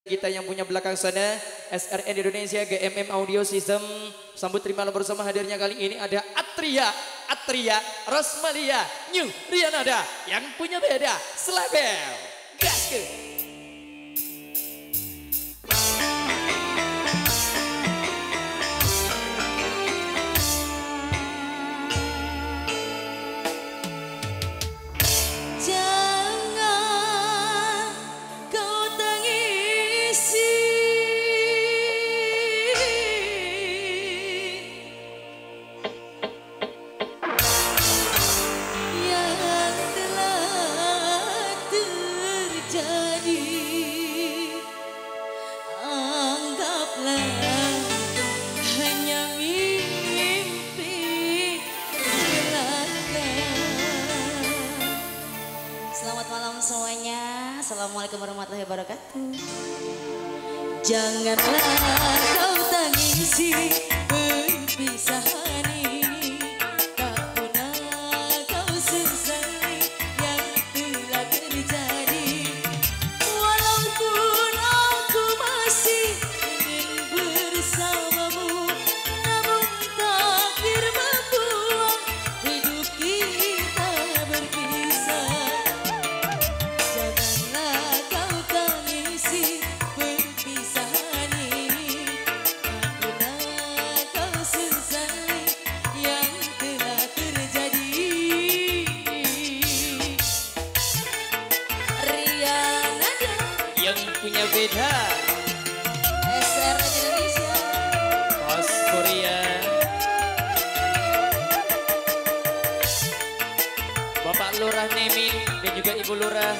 kita yang punya belakang sana, SRN Indonesia GMM Audio System. Sambut terima bersama hadirnya kali ini ada Atria Rosmalia New Rianada yang punya beda selebel gas ke. Selamat malam semuanya. Assalamualaikum warahmatullahi wabarakatuh. Janganlah kau tangisi perpisahan ini, tak pernah kau sesali yang telah terjadi. Walaupun aku masih ingin bersamamu, namun takdir membuat hidup kita berpisah. Punya beda SRN Indonesia Pos Korea Bapak Lurah Nemin dan juga Ibu Lurah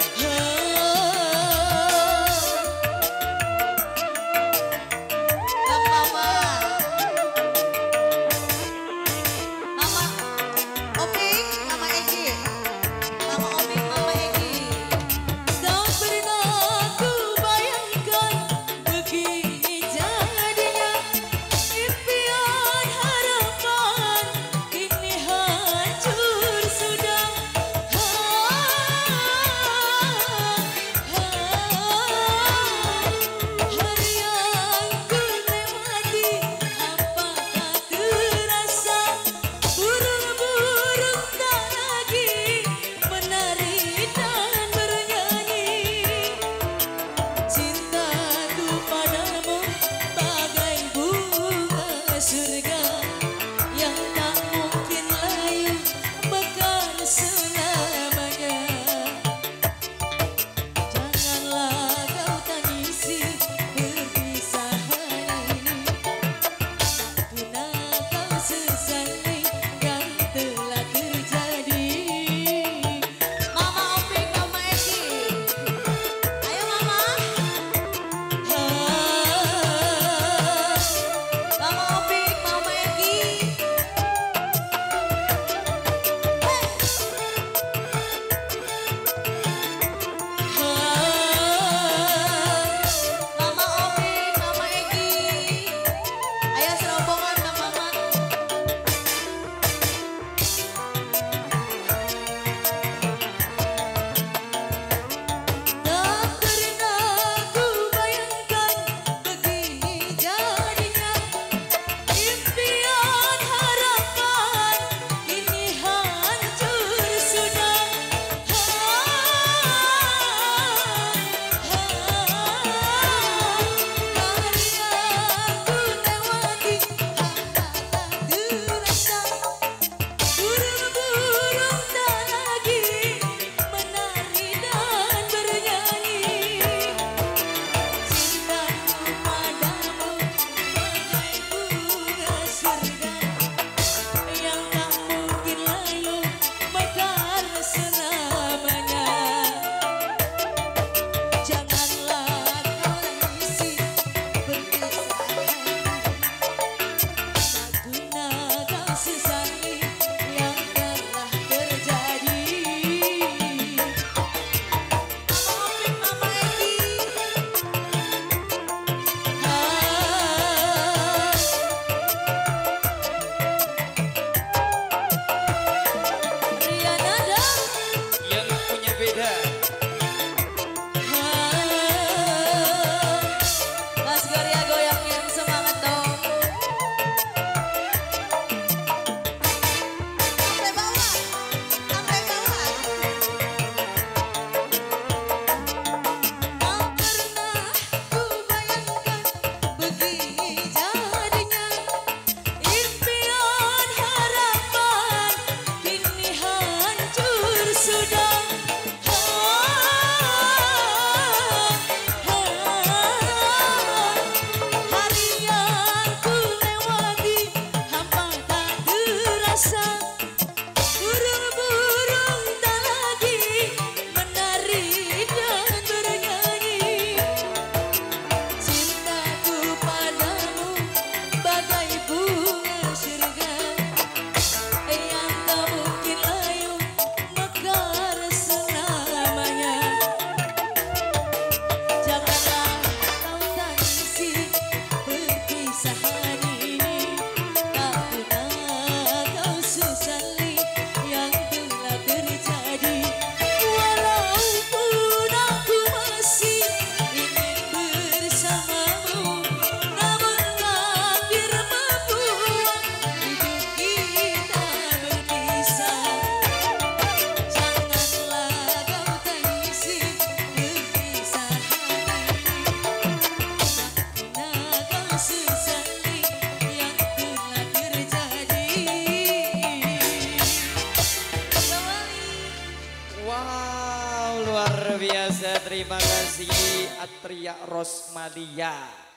Terima kasih Atria Rosmalia.